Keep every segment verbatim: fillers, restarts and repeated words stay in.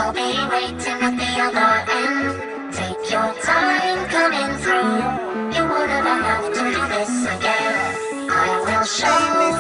I'll be waiting at the other end. Take your time coming through. You would never have to do this again. I will show you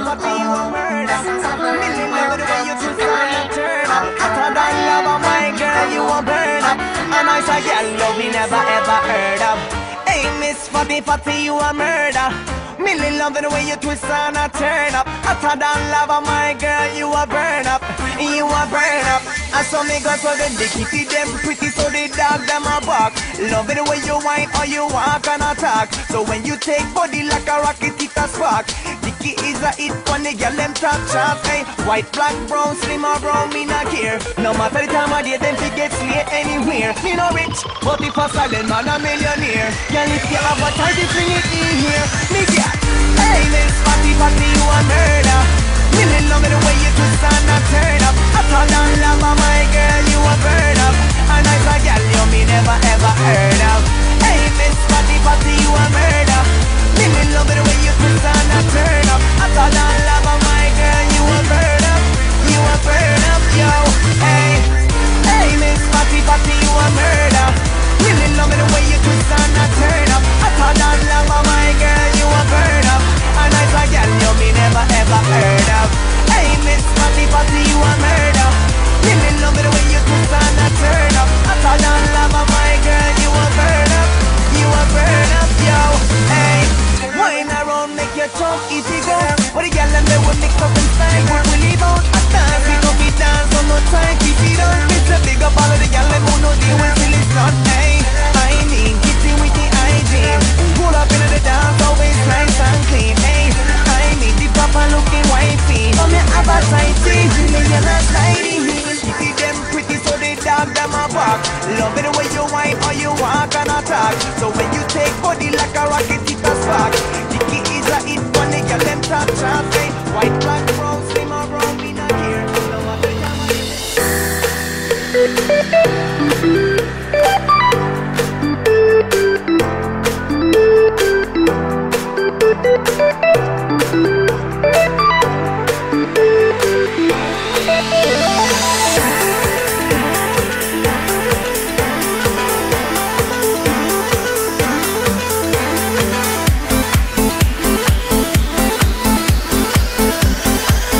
lessons I've learned will testify. How come I love my girl, you a burn up. And I say, girl, love me never ever heard of. Hey, Miss Fatty Fatty, you a murder. Millie love the way you twist and a turn up. Hotter than lava, my girl, you a burn up. You a burn up. I saw me go so the dicky them pretty, so the dog them a bark. Love it the way you whine or you walk and attack. So when you take body like a rocket, it a spark. Dicky is a hit when the girl them top shots. Hey, white, black, brown, slim or brown, me not care. No matter the time of day, them fi get slay anywhere. Me no rich, but if a silent man a millionaire. Girl, if you have a time to bring it in here, me get. Hey, Miss Fatty Fatty, you a murder. Really love it the way you twist and a turn up. I told on lava, my girl, you a burn up. And I said, girl, you me never ever heard of. Hey, Miss Fatty Fatty, you a murder. Really love it the way you twist and a turn up. I told on lava, my girl, you a burn up. You a burn up, yo. Hey, hey, Miss Fatty Fatty, you a murder. Really love it the way you twist and a turn up. I told on lava, my girl, you a burn up. And I said, girl, you me never ever heard of. Hey, Miss Fatty Fatty, you a murder. Really love it the way you twist and a turn up. I told on lava, my girl, you a burn up. You a burn up, yo. Hey, wine around, make your jump, easy go. What the girl and they will mix up and style. Work will leave out a dance, we don't be dance, so no time, keep it on. It's a big up all of the girl and who know they will till it's done. Hey, I mean, kitty with the hygiene. Pull up into the dance, always nice and clean. Hey, I mean, the proper looking wifey. Come here, have a sight, see, really you're not sliding. Kitty them pretty, so they dog them a bark. Love it the way you whine or you walk and attack. So when you take body like a rocket, it a spark. Dicky is a hit when they get them top shots. Hey, white, black, brown, slim or brown, we not here. No matter the time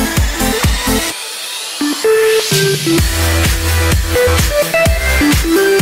of day.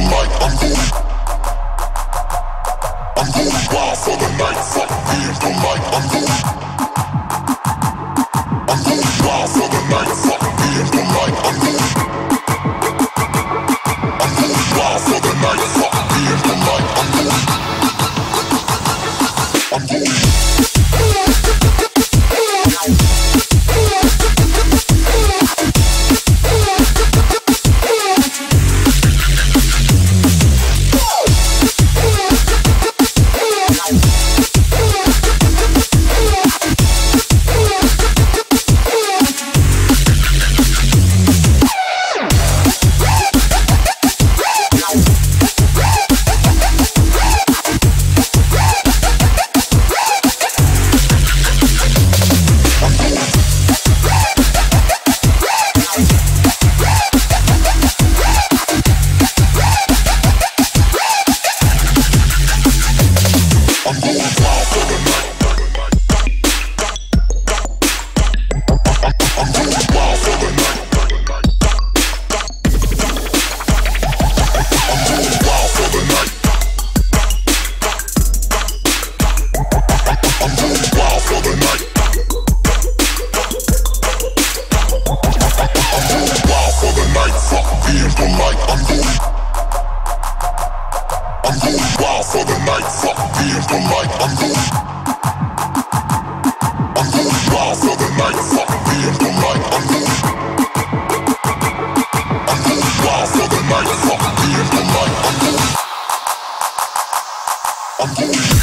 light. I'm going. I'm going wild for the night. Fuck being polite. I'm going. I'm going wild for the night. Fuck being polite. I'm going. I'm going wild for the night. Fuck being polite. I'm going. I'm going. I'm going.